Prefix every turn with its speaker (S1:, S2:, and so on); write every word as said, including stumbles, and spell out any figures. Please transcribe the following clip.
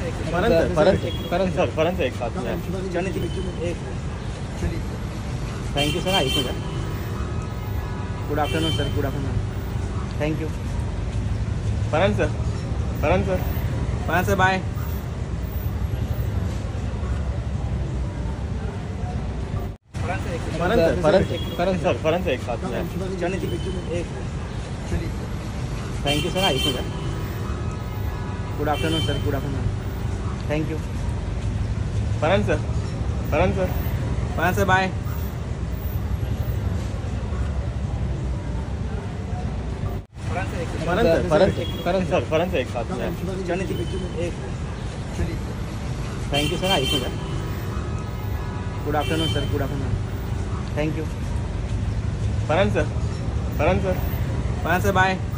S1: Ferran sir फरन
S2: Karan
S1: sir फरन sir एक साथ में थैंक यू सर ऐकू द्या good afternoon sir good afternoon thank you फरन सर फरन सर फरन सर बाय फरन सर फरन
S2: करण
S1: सर फरन सर एक साथ में थैंक यू सर ऐकू द्या good afternoon sir good afternoon thank you फरन सर फरन सर फरन सर बाय
S2: करण
S1: फरन सर फरन सर एक साथ में थैंक यू सर फरन सर फरन सर फरन सर एक साथ में थैंक यू फरन सर फरन सर फरन सर बाय
S2: करण
S1: फरन सर फरन सर फरन सर एक साथ में थैंक यू सर ऐकू द्या good afternoon sir good afternoon thank you फरन सर फरन सर फरन सर बाय